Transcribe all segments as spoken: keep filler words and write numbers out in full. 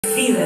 Vida.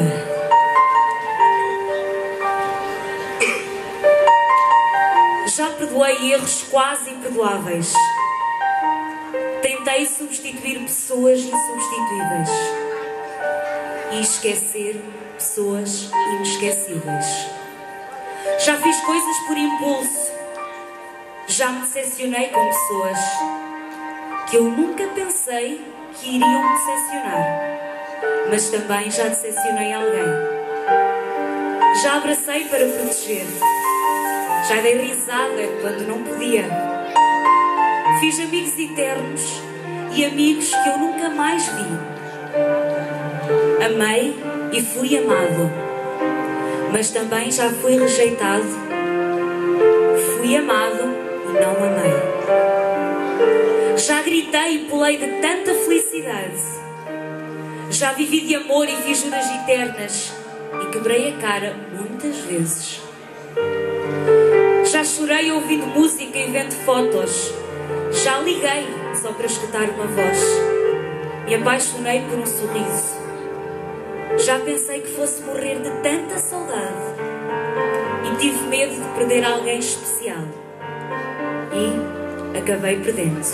Já perdoei erros quase imperdoáveis. Tentei substituir pessoas insubstituíveis e esquecer pessoas inesquecíveis. Já fiz coisas por impulso. Já me decepcionei com pessoas que eu nunca pensei que iriam me decepcionar. Mas também já decepcionei alguém. Já abracei para proteger. Já dei risada quando não podia. Fiz amigos eternos e amigos que eu nunca mais vi. Amei e fui amado, mas também já fui rejeitado. Fui amado e não amei. Já gritei e pulei de tanta felicidade. Já vivi de amor e fiz juras eternas e quebrei a cara muitas vezes. Já chorei ouvindo música e vendo fotos. Já liguei só para escutar uma voz. Me apaixonei por um sorriso. Já pensei que fosse morrer de tanta saudade e tive medo de perder alguém especial e acabei perdendo.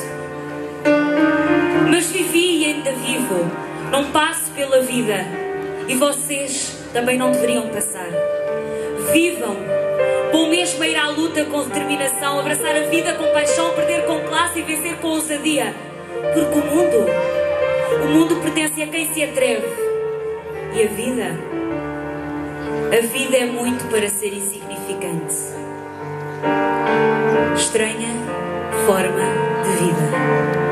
Mas vivi e ainda vivo. Não passo pela vida e vocês também não deveriam passar. Vivam, bom mesmo é ir à luta com determinação, abraçar a vida com paixão, perder com classe e vencer com ousadia. Porque o mundo, o mundo pertence a quem se atreve. E a vida, a vida é muito para ser insignificante. Estranha forma de vida.